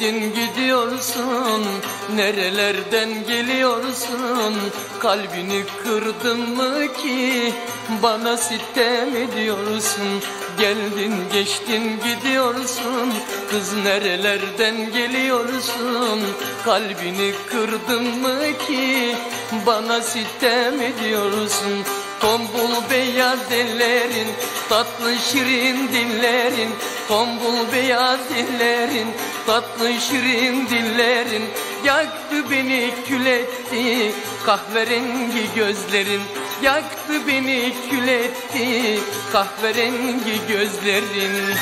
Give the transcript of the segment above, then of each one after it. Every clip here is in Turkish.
geçtin gidiyorsun, nerelerden geliyorsun? Kalbini kırdın mı ki bana sitem ediyorsun? Geldin geçtin gidiyorsun, kız nerelerden geliyorsun? Kalbini kırdın mı ki bana sitem ediyorsun? Tombul beyaz ellerin, tatlı şirin dillerin, tombul beyaz ellerin, tatlı şirin dillerin, yaktı beni kül etti kahverengi gözlerin, yaktı beni kül etti kahverengi gözlerin.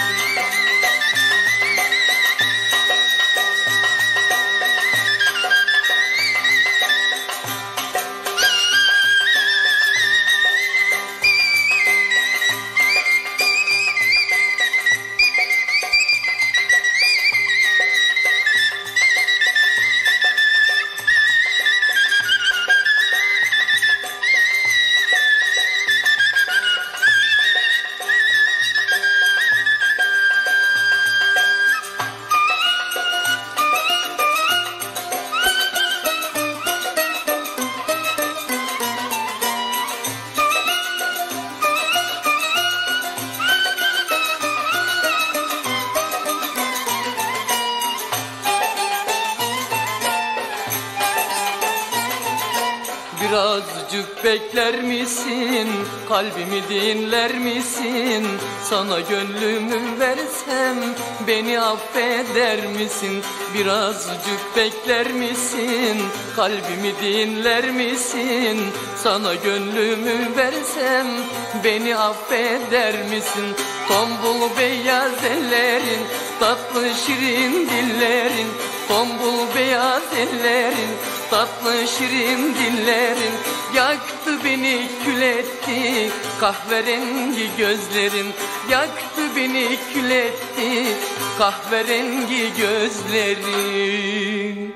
Birazcık bekler misin? Kalbimi dinler misin? Sana gönlümü versem beni affeder misin? Birazcık bekler misin? Kalbimi dinler misin? Sana gönlümü versem beni affeder misin? Tombul beyaz ellerin, tatlı şirin dillerin, tombul beyaz ellerin, tatlı şirin dillerin, yaktı beni kül etti kahverengi gözlerin, yaktı beni kül etti kahverengi gözlerin.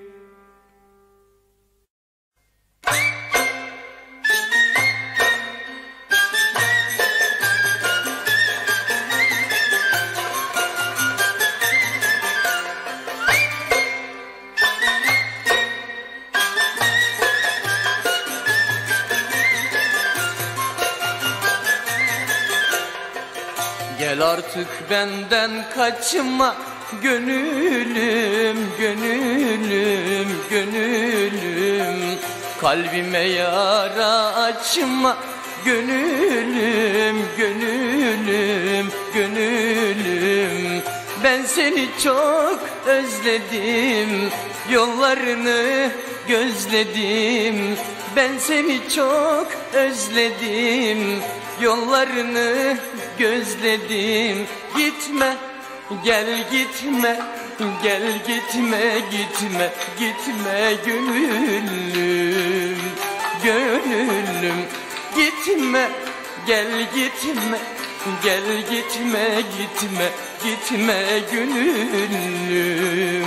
Gel artık benden kaçma gönülüm, gönülüm, gönülüm. Kalbime yara açma gönülüm, gönülüm, gönülüm. Ben seni çok özledim, yollarını gözledim. Ben seni çok özledim, yollarını gözledim. Gitme, gel gitme, gel gitme, gitme, gitme gönlüm, gönlüm. Gitme, gel gitme, gel gitme, gitme, gitme gönlüm,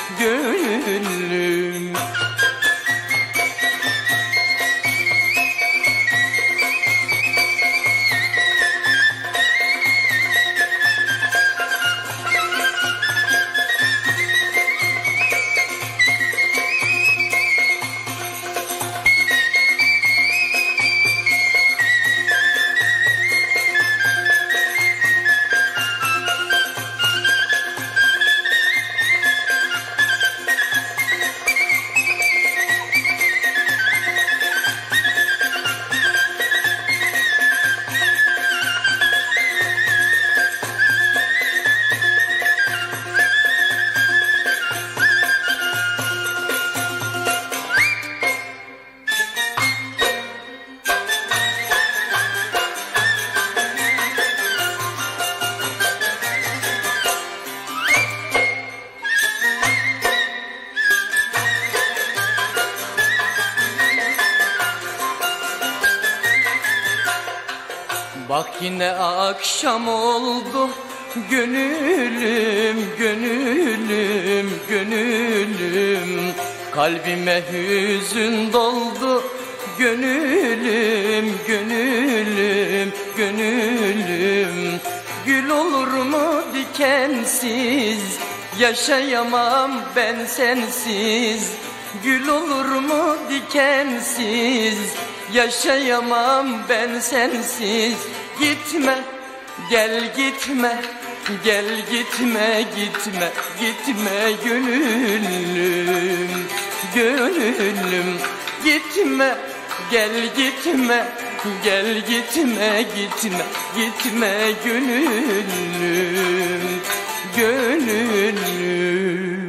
gönlüm. Bak yine akşam oldu gönülüm, gönülüm, gönülüm. Kalbime hüzün doldu gönülüm, gönülüm, gönülüm. Gül olur mu dikensiz Yaşayamam ben sensiz, gül olur mu dikensiz. Yaşayamam ben sensiz. Gitme, gel gitme, gel gitme, gitme, gitme gönlüm, gönlüm. Gitme, gel gitme, gel gitme, gitme, gitme gönlüm, gönlüm.